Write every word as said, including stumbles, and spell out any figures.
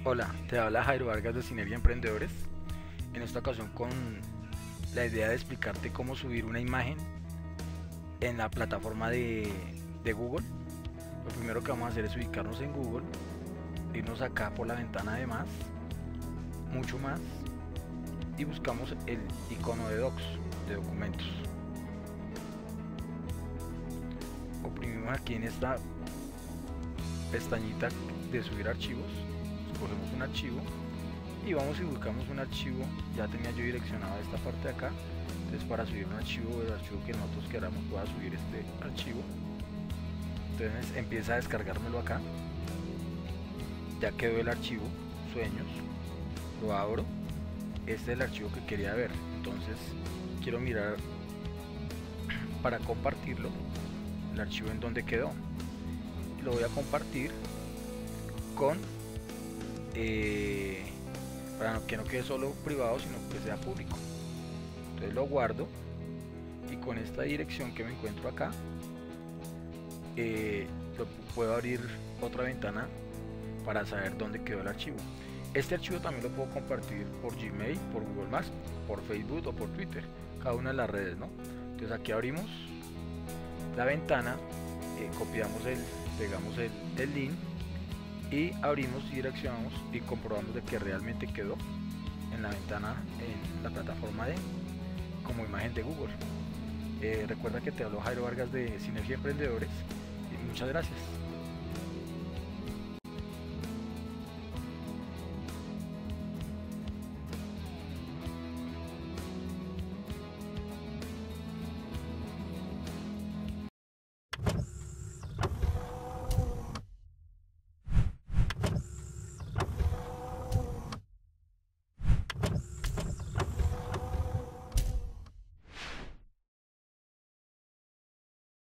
Hola, te habla Jairo Vargas de Sinergia Emprendedores. En esta ocasión con la idea de explicarte cómo subir una imagen en la plataforma de, de Google. Lo primero que vamos a hacer es ubicarnos en Google, irnos acá por la ventana de más, mucho más, y buscamos el icono de Docs, de documentos. Oprimimos aquí en esta pestañita de subir archivos, escogemos un archivo y vamos y buscamos un archivo. Ya tenía yo direccionado esta parte de acá, entonces para subir un archivo, el archivo que nosotros queramos, voy a subir este archivo. Entonces empieza a descargármelo acá. Ya quedó el archivo, sueños, lo abro. Este es el archivo que quería ver, entonces quiero mirar para compartirlo el archivo en donde quedó. Lo voy a compartir con eh, para no, que no quede solo privado, sino que sea público. Entonces lo guardo y con esta dirección que me encuentro acá eh, lo puedo abrir otra ventana para saber dónde quedó el archivo. Este archivo también lo puedo compartir por Gmail, por Google Maps, por Facebook o por Twitter, cada una de las redes, ¿no? Entonces aquí abrimos la ventana, eh, copiamos el, pegamos el, el link y abrimos y direccionamos y comprobamos de que realmente quedó en la ventana, en la plataforma de como imagen de Google. Eh, recuerda que te habló Jairo Vargas de Sinergia Emprendedores y muchas gracias.